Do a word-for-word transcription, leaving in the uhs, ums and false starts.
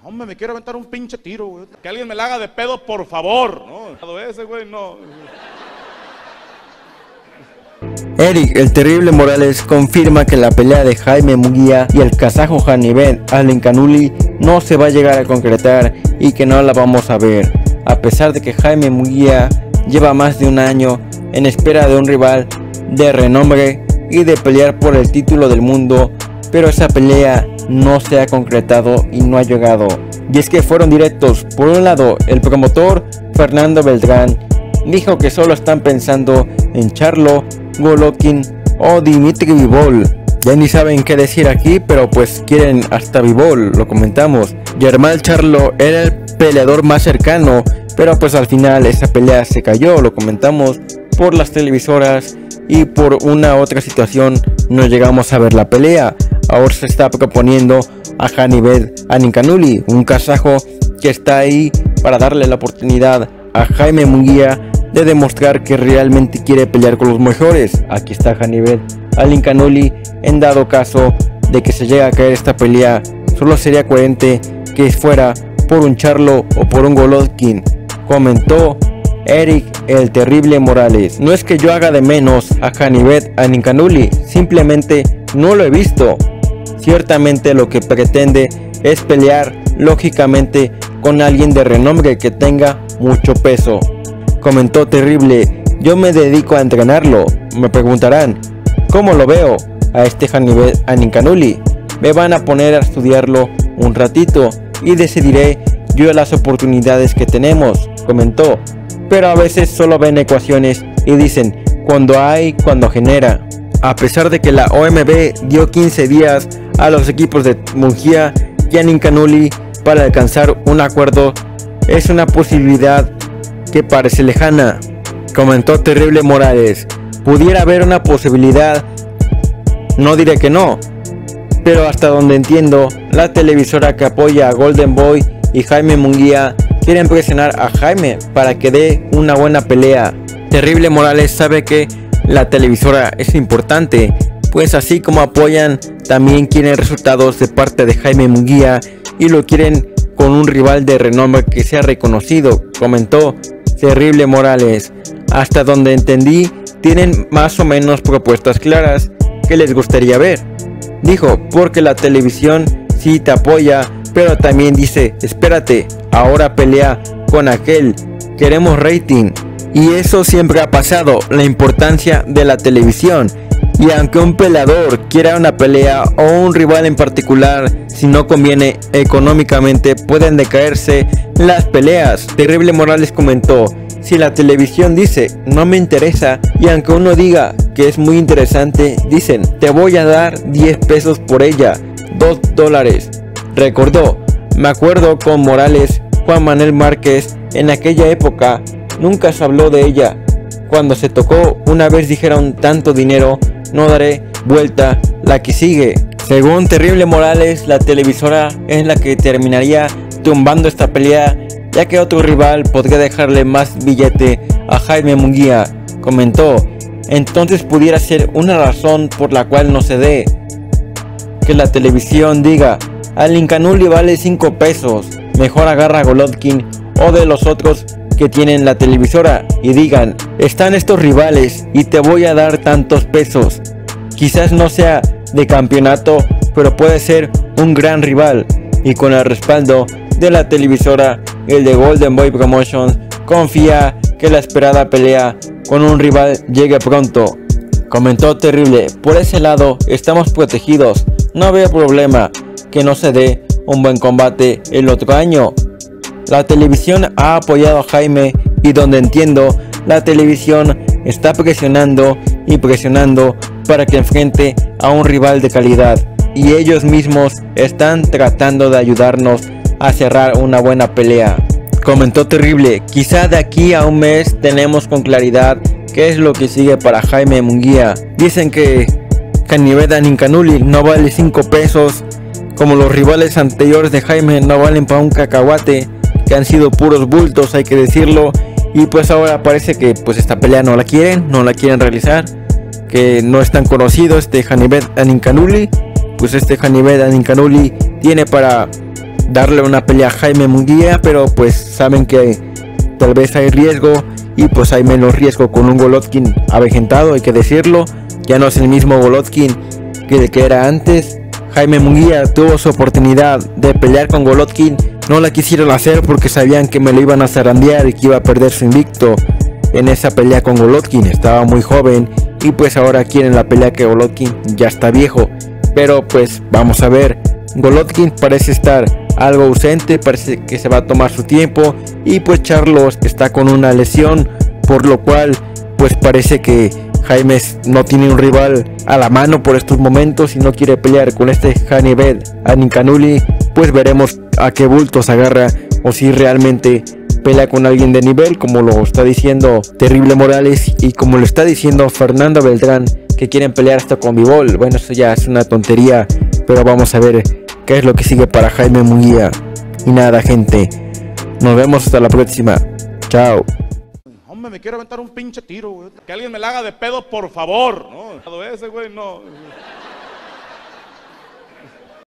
Hombre, me quiero aventar un pinche tiro, güey. Que alguien me la haga de pedo, por favor. No, ese güey, no. Eric el Terrible Morales confirma que la pelea de Jaime Munguía y el kazajo Hanibet Alinkhanouli no se va a llegar a concretar y que no la vamos a ver, a pesar de que Jaime Munguía lleva más de un año en espera de un rival de renombre y de pelear por el título del mundo, pero esa pelea no se ha concretado y no ha llegado. Y es que fueron directos. Por un lado, el promotor Fernando Beltrán dijo que solo están pensando en Charlo, Golovkin o Dimitri Bivol. Ya ni saben qué decir aquí, pero pues quieren hasta Bivol, lo comentamos. Jermall Charlo era el peleador más cercano, pero pues al final esa pelea se cayó, lo comentamos, por las televisoras y por una otra situación no llegamos a ver la pelea. Ahora se está proponiendo a Hanibet Alinkhanouli, un kazajo que está ahí para darle la oportunidad a Jaime Munguía de demostrar que realmente quiere pelear con los mejores. Aquí está Hanibet Alinkhanouli. En dado caso de que se llegue a caer esta pelea, solo sería coherente que fuera por un Charlo o por un Golovkin, comentó Eric el Terrible Morales. No es que yo haga de menos a Hanibet Alinkhanouli, simplemente no lo he visto. Ciertamente lo que pretende es pelear lógicamente con alguien de renombre que tenga mucho peso, comentó Terrible. Yo me dedico a entrenarlo. Me preguntarán, ¿cómo lo veo a este Hanibet Alinkhanouli? Me van a poner a estudiarlo un ratito y decidiré yo las oportunidades que tenemos, comentó. Pero a veces solo ven ecuaciones y dicen cuando hay, cuando genera. A pesar de que la O M B dio quince días a los equipos de Munguía y Alinkhanouli para alcanzar un acuerdo, es una posibilidad que parece lejana, comentó Terrible Morales. Pudiera haber una posibilidad, no diré que no, pero hasta donde entiendo, la televisora que apoya a Golden Boy y Jaime Munguía quieren presionar a Jaime para que dé una buena pelea. Terrible Morales sabe que la televisora es importante, pues así como apoyan, también quieren resultados de parte de Jaime Munguía y lo quieren con un rival de renombre que sea reconocido, comentó Terrible Morales. Hasta donde entendí, tienen más o menos propuestas claras que les gustaría ver, dijo, porque la televisión sí te apoya, pero también dice, espérate, ahora pelea con aquel, queremos rating. Y eso siempre ha pasado, la importancia de la televisión. Y aunque un peleador quiera una pelea o un rival en particular, si no conviene económicamente, pueden decaerse las peleas. Terrible Morales comentó, si la televisión dice no me interesa, y aunque uno diga que es muy interesante, dicen te voy a dar diez pesos por ella, dos dólares. Recordó, me acuerdo con Morales, Juan Manuel Márquez, en aquella época nunca se habló de ella. Cuando se tocó, una vez dijeron tanto dinero, no daré vuelta la que sigue. Según Terrible Morales, la televisora es la que terminaría tumbando esta pelea, ya que otro rival podría dejarle más billete a Jaime Munguía, comentó. Entonces pudiera ser una razón por la cual no se dé. Que la televisión diga, Alinkhanouli vale cinco pesos, mejor agarra a Golovkin o de los otros que tienen la televisora y digan, están estos rivales y te voy a dar tantos pesos. Quizás no sea de campeonato, pero puede ser un gran rival, y con el respaldo de la televisora, el de Golden Boy Promotions confía que la esperada pelea con un rival llegue pronto, comentó Terrible. Por ese lado estamos protegidos, no veo problema que no se dé un buen combate el otro año. La televisión ha apoyado a Jaime y donde entiendo, la televisión está presionando y presionando para que enfrente a un rival de calidad, y ellos mismos están tratando de ayudarnos a cerrar una buena pelea, comentó Terrible. Quizá de aquí a un mes tenemos con claridad qué es lo que sigue para Jaime Munguía. Dicen que Hanibet Alinkhanouli no vale cinco pesos, como los rivales anteriores de Jaime no valen para un cacahuate, que han sido puros bultos, hay que decirlo. Y pues ahora parece que pues esta pelea no la quieren, no la quieren realizar, que no es tan conocido este Hanibet Alinkhanouli. Pues este Hanibet Alinkhanouli tiene para darle una pelea a Jaime Munguía, pero pues saben que tal vez hay riesgo y pues hay menos riesgo con un Golovkin avejentado, hay que decirlo. Ya no es el mismo Golovkin que el que era antes. Jaime Munguía tuvo su oportunidad de pelear con Golovkin, no la quisieron hacer porque sabían que me lo iban a zarandear y que iba a perder su invicto en esa pelea con Golovkin. Estaba muy joven y pues ahora quieren la pelea que Golovkin ya está viejo. Pero pues vamos a ver, Golovkin parece estar algo ausente, parece que se va a tomar su tiempo y pues Charlos está con una lesión, por lo cual pues parece que Jaime no tiene un rival a la mano por estos momentos y no quiere pelear con este Hannibal Anincanuli. Pues veremos a qué bulto se agarra o si realmente pelea con alguien de nivel, como lo está diciendo Terrible Morales y como lo está diciendo Fernando Beltrán, que quieren pelear hasta con Bivol. Bueno, eso ya es una tontería, pero vamos a ver qué es lo que sigue para Jaime Munguía. Y nada, gente, nos vemos hasta la próxima. Chao. Hombre, me quiero aventar un pinche tiro, güey. Que alguien me la haga de pedo, por favor. No, ese güey no.